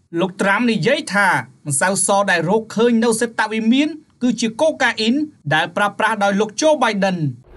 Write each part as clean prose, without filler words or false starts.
លោកត្រាំនិយាយថាម្សៅសដែលរកឃើញនៅសេតវិមានគឺជាកូកាអ៊ីនដែលប្រើប្រាស់ដោយលោកโจ Biden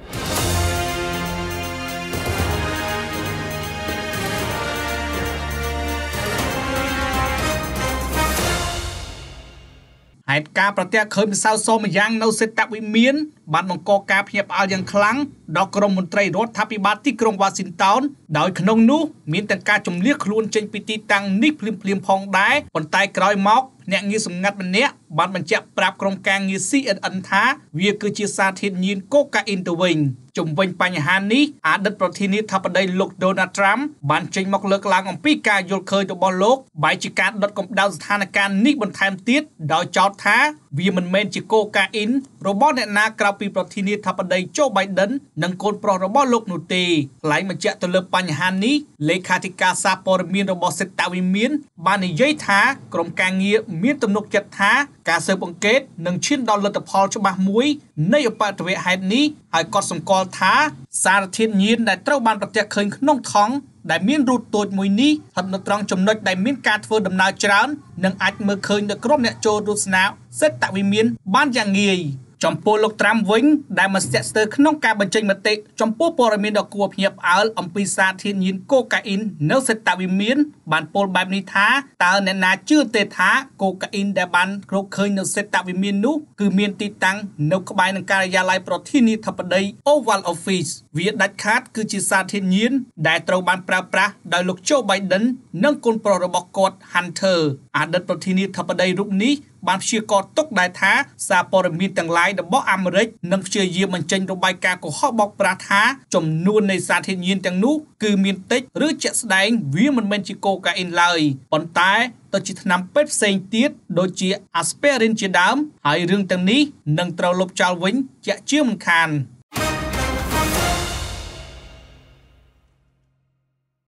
ហេតុការប្រទះឃើញម្សៅសម្យ៉ាងនៅសេតវិមានបានបង្កការភ្ញាក់ផ្អើលយ៉ាងខ្លាំងដល់ក្រុមមន្ត្រីរដ្ឋាភិបាលទីក្រុងវ៉ាស៊ីនតោនដោយក្នុងនោះមានទាំងការជំនះខ្លួនចេញពីទីតាំងនេះភ្លាមៗផងដែរប៉ុន្តែក្រោយមកអ្នកងារសម្ងាត់ម្នាក់បានបញ្ជាក់ប្រាប់ក្រុមការងារ CNN ថាវាគឺជាសារធាតុញៀនកូកាអ៊ីនទៅវិញជំវិញបញ្ហានេះអតីតប្រធានាធិបតីលោក Donald Trump បានចេញមកលើកឡើងអំពីការយល់ឃើញរបស់លោកបែរជាការដុតកម្ដៅស្ថានភាពនេះបន្ថែមទៀតដោយចោទថាវាមិនមែនជាកូកាអ៊ីនរបស់អ្នកណាក្រៅពីប្រធានាធិបតីโจ Biden និងកូនប្រុសរបស់លោកនោះទេថ្លែងបញ្ជាក់ទៅលើបញ្ហានេះលេខាធិការសារព័ត៌មានរបស់សេតវិមានបាននិយាយថាក្រុមការងារមានទំនុកចិត្តថាការស៊ើបអង្កេតនឹងឈានដល់លទ្ធផលច្បាស់មួយនៃឧបទ្ទវហេតុនេះហើយកត់សម្គាល់ថាសារធាតុញៀនដែលត្រូវបានប្រទះឃើញក្នុងថង់ដែលមានរូតតូចមួយនេះស្ថិតនៅត្រង់ចំណុចដែលមានការធ្វើដំណើរច្រើននិងអាចមើលឃើញនៅក្រុមអ្នកចូលទស្សនាសេតវិមានបានយ៉ាងងាយចំពោះលោកត្រាំវិញដែលមកស្ទាក់ស្ទើរក្នុងការបញ្ចេញមតិចំពោះព័ត៌មានដ៏គួរភ្ញាក់ផ្អើលអំពីសារធាតុញៀនកូកាអ៊ីននៅសេតវិមានបានពោលបែបនេះថាតើអ្នកណាជឿទេថាកូកាអ៊ីនដែលបានរកឃើញនៅសេតវិមាននោះគឺមានទីតាំងនៅក្បែរនឹងការិយាល័យប្រធានាធិបតី Oval Office វាដាច់ខាតគឺជាសារធាតុញៀនដែលត្រូវបានប្រើប្រាស់ដោយលោកโจ Biden និងកូនប្រុសរបស់គាត់ Hunter អតីតប្រធានាធិបតីរូបនេះបានព្យាករណ៍ទុកដែរថាសារព័ត៌មានទាំងឡាយរបស់អាមេរិកនឹងព្យាយាមបញ្ចេញរបាយការណ៍កុហកបោកប្រាស់ថាចំនួននៃសារធាតុញៀនទាំងនោះគឺមានតិចឬជាក់ស្ដែងវាមិនមែនជាកូកាអ៊ីនឡើយប៉ុន្តែទៅជាថ្នាំពេទ្យផ្សេងទៀតដូចជា Aspirin ជាដើមហើយរឿងទាំងនេះនឹងត្រូវលុបចោលវិញជាក់ជាមិនខាន